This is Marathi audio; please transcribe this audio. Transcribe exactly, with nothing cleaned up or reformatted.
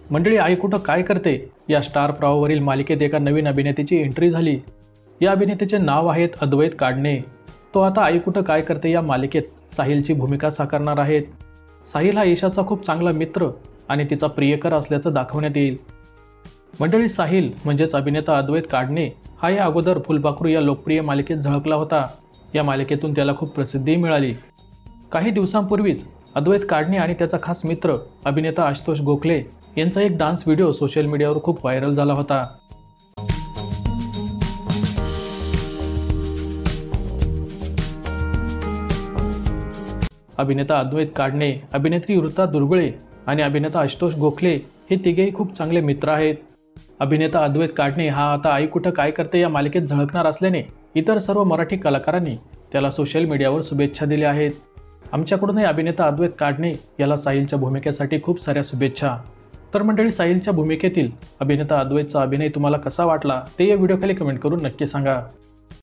मंडळी, आई कुठं काय करते या स्टार प्रवाहावरील मालिकेत एका नवीन अभिनेत्याची एंट्री झाली। या अभिनेत्याचे नाव आहेत अद्वैत काढणे। तो आता आई कुठं काय करते या मालिकेत साहिलची भूमिका साकारणार आहेत। साहिल हा ईशाचा खूप चांगला मित्र आणि तिचा प्रियकर असल्याचं दाखवण्यात येईल। मंडळी, साहिल म्हणजेच अभिनेता अद्वैत काढणे हा या अगोदर फुलपाखरू या लोकप्रिय मालिकेत झळकला होता। या मालिकेतून त्याला खूप प्रसिद्धी मिळाली। काही दिवसांपूर्वीच अद्वैत काढणे आणि त्याचा खास मित्र अभिनेता आशुतोष गोखले यांचा एक डान्स व्हिडिओ सोशल मीडियावर खूप व्हायरल झाला होता। अभिनेता अद्वैत काढणे, अभिनेत्री ऋता दुर्गुळे आणि अभिनेता आशुतोष गोखले हे तिघेही खूप चांगले मित्र आहेत। अभिनेता अद्वैत काढणे हा आता आई कुठं काय करते या मालिकेत झळकणार असल्याने इतर सर्व मराठी कलाकारांनी त्याला सोशल मीडियावर शुभेच्छा दिल्या आहेत। आमच्याकडूनही अभिनेता अद्वैत काढणे याला साहिलच्या भूमिकेसाठी खूप साऱ्या शुभेच्छा। तर मंडळी, साहिलच्या भूमिकेतील अभिनेता अद्वैतचा अभिनय तुम्हाला कसा वाटला ते या व्हिडिओखाली कमेंट करून नक्की सांगा।